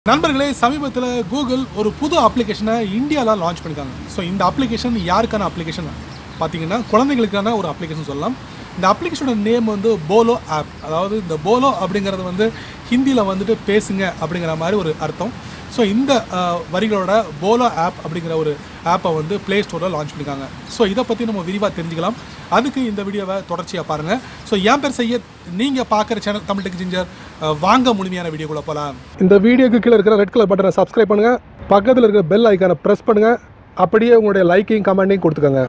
நண்பர்களே சமீபத்தில் கூகுள் ஒரு புது அப்ளிகேஷனை இந்தியாவில் லான்ச் பண்ணியிருக்காங்க. ஸோ இந்த அப்ளிகேஷன் யாருக்கான அப்ளிகேஷன் பார்த்தீங்கன்னா குழந்தைகளுக்கான ஒரு அப்ளிகேஷன் சொல்லலாம். இந்த அப்ளிகேஷனோட நேம் வந்து போலோ ஆப். அதாவது இந்த போலோ அப்படிங்கிறது வந்து ஹிந்தியில் வந்துட்டு பேசுங்க அப்படிங்கிற மாதிரி ஒரு அர்த்தம். ஸோ இந்த வரிகளோட போலோ ஆப் அப்படிங்கிற ஒரு ஆப்பை வந்து ப்ளே ஸ்டோரில் லான்ச் பண்ணியிருக்காங்க. ஸோ இதை பற்றி நம்ம விரிவாக தெரிஞ்சுக்கலாம். அதுக்கு இந்த வீடியோவை தொடர்ச்சியாக பாருங்கள். ஸோ என் பேர் சையத், நீங்கள் பார்க்குற சேனல் தமிழ் டெக் ஜிஞ்சர். வாங்க முழுமையான வீடியோக்குள்ளே போகலாம். இந்த வீடியோக்கு கீழே இருக்கிற ரெட் கலர் பட்டனை சப்ஸ்கிரைப் பண்ணுங்கள், பக்கத்தில் இருக்கிற பெல் ஐக்கானை ப்ரெஸ் பண்ணுங்கள், அப்படியே உங்களுடைய லைக்கையும் கமெண்ட்டையும் கொடுத்துக்கோங்க.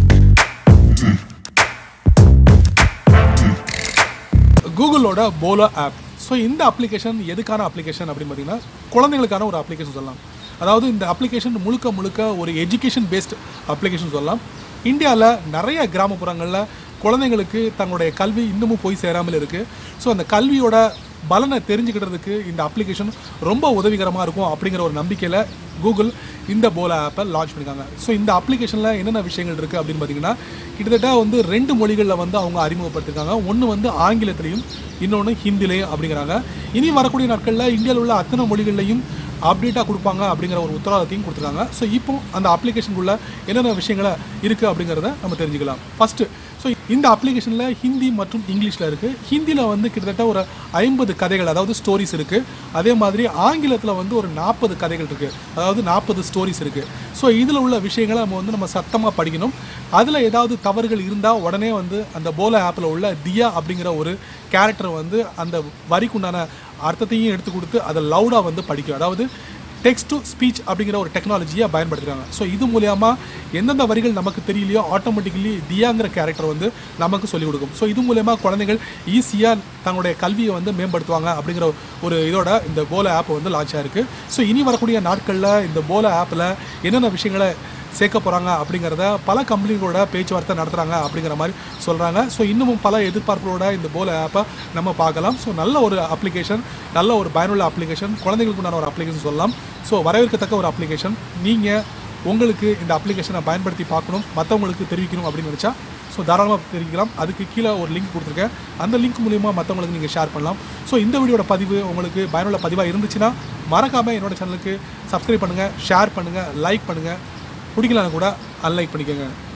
கூகுளோட போலோ ஆப். ஸோ இந்த அப்ளிகேஷன் எதுக்கான அப்ளிகேஷன் அப்படின்னு பார்த்தீங்கன்னா குழந்தைகளுக்கான ஒரு அப்ளிகேஷன் சொல்லலாம். அதாவது இந்த அப்ளிகேஷன் முழுக்க முழுக்க ஒரு எஜுகேஷன் பேஸ்ட் அப்ளிகேஷன் சொல்லலாம். இந்தியாவில் நிறைய கிராமப்புறங்களில் குழந்தைங்களுக்கு தங்களுடைய கல்வி இன்னமும் போய் சேராமல் இருக்குது. ஸோ அந்த கல்வியோட பலனை தெரிஞ்சுக்கிறதுக்கு இந்த அப்ளிகேஷன் ரொம்ப உதவிகரமாக இருக்கும் அப்படிங்கிற ஒரு நம்பிக்கையில் கூகுள் இந்த போலோ ஆப்பை லான்ச் பண்ணியிருக்காங்க. ஸோ இந்த அப்ளிகேஷனில் என்னென்ன விஷயங்கள் இருக்குது அப்படின்னு பார்த்தீங்கன்னா கிட்டத்தட்ட வந்து 2 மொழிகளில் வந்து அவங்க அறிமுகப்படுத்திருக்காங்க. ஒன்று வந்து ஆங்கிலத்திலையும், இன்னொன்று ஹிந்திலையும் அப்படிங்கிறாங்க. இனி வரக்கூடிய நாட்களில் இந்தியாவில் உள்ள அத்தனை மொழிகள்லையும் அப்டேட்டாக கொடுப்பாங்க அப்படிங்கிற ஒரு உத்தரவாதத்தையும் கொடுத்துருக்காங்க. ஸோ இப்போ அந்த அப்ளிகேஷனுக்குள்ளே என்னென்ன விஷயங்களை இருக்குது அப்படிங்கிறத நம்ம தெரிஞ்சுக்கலாம். ஃபஸ்ட்டு, ஸோ இந்த அப்ளிகேஷனில் ஹிந்தி மற்றும் இங்கிலீஷில் இருக்குது. ஹிந்தியில் வந்து கிட்டத்தட்ட ஒரு 50 கதைகள், அதாவது ஸ்டோரிஸ் இருக்குது. அதே மாதிரி ஆங்கிலத்தில் வந்து ஒரு 40 கதைகள் இருக்குது, அதாவது 40 ஸ்டோரிஸ் இருக்குது. ஸோ இதில் உள்ள விஷயங்களை நம்ம சத்தமாக படிக்கணும். அதில் ஏதாவது தவறுகள் இருந்தால் உடனே வந்து அந்த போலோ ஆப்பில் உள்ள தியா அப்படிங்கிற ஒரு கேரக்டர் வந்து அந்த வரிக்குண்டான அர்த்தத்தையும் எடுத்து கொடுத்து அதை லவுடாக வந்து படிக்கும். அதாவது டெக்ஸ்ட் டு ஸ்பீச் அப்படிங்கிற ஒரு டெக்னாலஜியை பயன்படுத்துகிறாங்க. ஸோ இது மூலமாக எந்தெந்த வரிகள் நமக்கு தெரியலையோ ஆட்டோமேட்டிக்கலி தியாங்கிற கேரக்டர் வந்து நமக்கு சொல்லிக் கொடுக்கும். ஸோ இது மூலமா குழந்தைகள் ஈஸியாக தங்களுடைய கல்வியை வந்து மேம்படுத்துவாங்க அப்படிங்கிற ஒரு இதோட இந்த போலோ ஆப் வந்து லான்ச் ஆயிருக்கு. ஸோ இனி வரக்கூடிய நாட்களில் இந்த போலோ ஆப்பில் என்னென்ன விஷயங்களை சேர்க்க போகிறாங்க அப்படிங்கிறத பல கம்பெனிகளோட பேச்சுவார்த்தை நடத்துகிறாங்க அப்படிங்கிற மாதிரி சொல்கிறாங்க. ஸோ இன்னமும் பல எதிர்பார்ப்புகளோட இந்த போலோ ஆப்பை நம்ம பார்க்கலாம். ஸோ நல்ல ஒரு அப்ளிகேஷன், நல்ல ஒரு பயனுள்ள அப்ளிகேஷன், குழந்தைகளுக்கு உண்டான ஒரு அப்ளிகேஷன் சொல்லலாம். ஸோ வரவேற்கத்தக்க ஒரு அப்ளிகேஷன். நீங்கள் உங்களுக்கு இந்த அப்ளிகேஷனை பயன்படுத்தி பார்க்கணும், மற்றவங்களுக்கு தெரிவிக்கணும் அப்படின்னு நினச்சா ஸோ தாராளமாக தெரிவிக்கலாம். அதுக்கு கீழே ஒரு லிங்க் கொடுத்துருக்கேன். அந்த லிங்க் மூலிமா மற்றவங்களுக்கு நீங்கள் ஷேர் பண்ணலாம். ஸோ இந்த வீடியோட பதிவு உங்களுக்கு பயனுள்ள பதிவாக இருந்துச்சுன்னா மறக்காமல் என்னோடய சேனலுக்கு சப்ஸ்கிரைப் பண்ணுங்கள், ஷேர் பண்ணுங்கள், லைக் பண்ணுங்கள், பிடிக்கலன்னா கூட அன்லைக் பண்ணிக்கோங்க.